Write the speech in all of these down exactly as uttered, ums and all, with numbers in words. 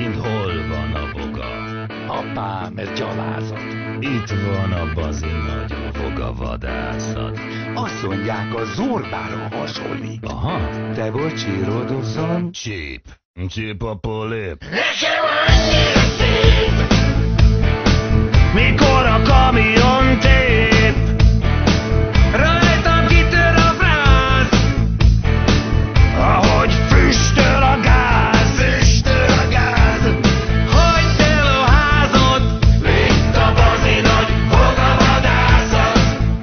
Odint hol van a boga? Apám, ez gyalázat. Itt van a bazi nagy fogavadászat. Azt mondják, a Zorbára hasonlít. Aha. Te vagy Csirodozon? Csíp. Csíp a polép. Nekem annyira szép, Mikor a kamion tép, rajtam kitör a frász, ahogy füstöl a gáz. füstöl a gáz. Hagyd el a házad, itt a bazi nagy fogavadászat.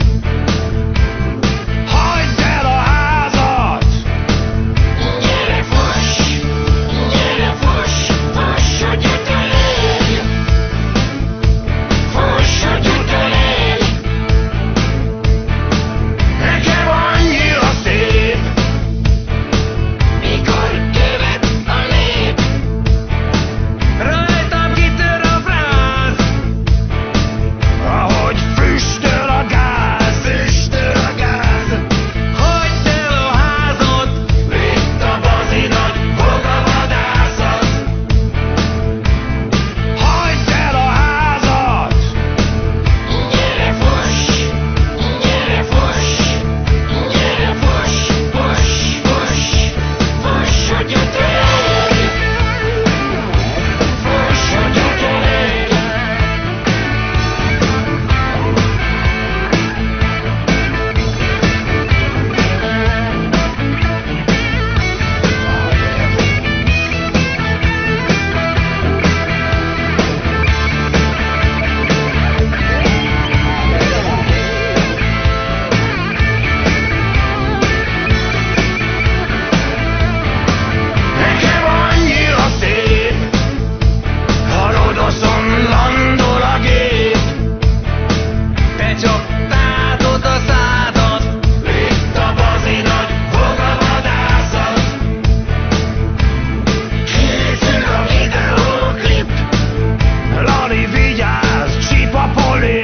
Hagyd el a házat! Gyere fuss, gyere fuss, fuss, hogy utolérj. Fuss, hogy utolérj. Nekem annyira szép, Mikor követ a lép, rajtam kitör a frász, ahogy füstöl a gáz. füstöl a gáz. Hagyd el a házad, itt a bazi nagy fogavadászat. Hagyd el a házat! Gyere fuss, gyere fuss, gyere fuss, fuss, fuss, fuss, hogy utolérj. Fuss, hogy utolérj. Nekem annyira szép, a Rodoszon landol a gép. Te csak tátod a szádat, itt a bazi nagy fogavadászat. Készül a videóklip, Lali, vigyázz, csíp a polép.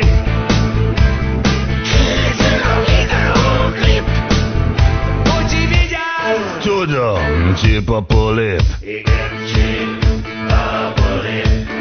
készül a videóklip. Bocsi, vigyázz! Tudom, csíp a polép. Igen, csíp a polép.